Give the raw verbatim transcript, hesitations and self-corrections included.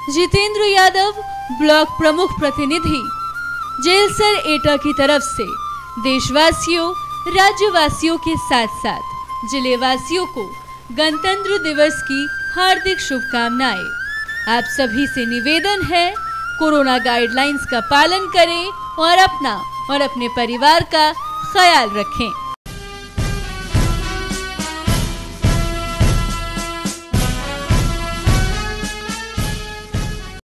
Jitendra Yadav, block प्रमुख प्रतिनिधि, जेलसर एटा की तरफ से देशवासियों, राज्यवासियों के साथ साथ जिलेवासियों को गणतंत्र दिवस की हार्दिक शुभकामनाएं। आप सभी से निवेदन है, कोरोना गाइडलाइंस का पालन करें और अपना और अपने परिवार का ख्याल रखें।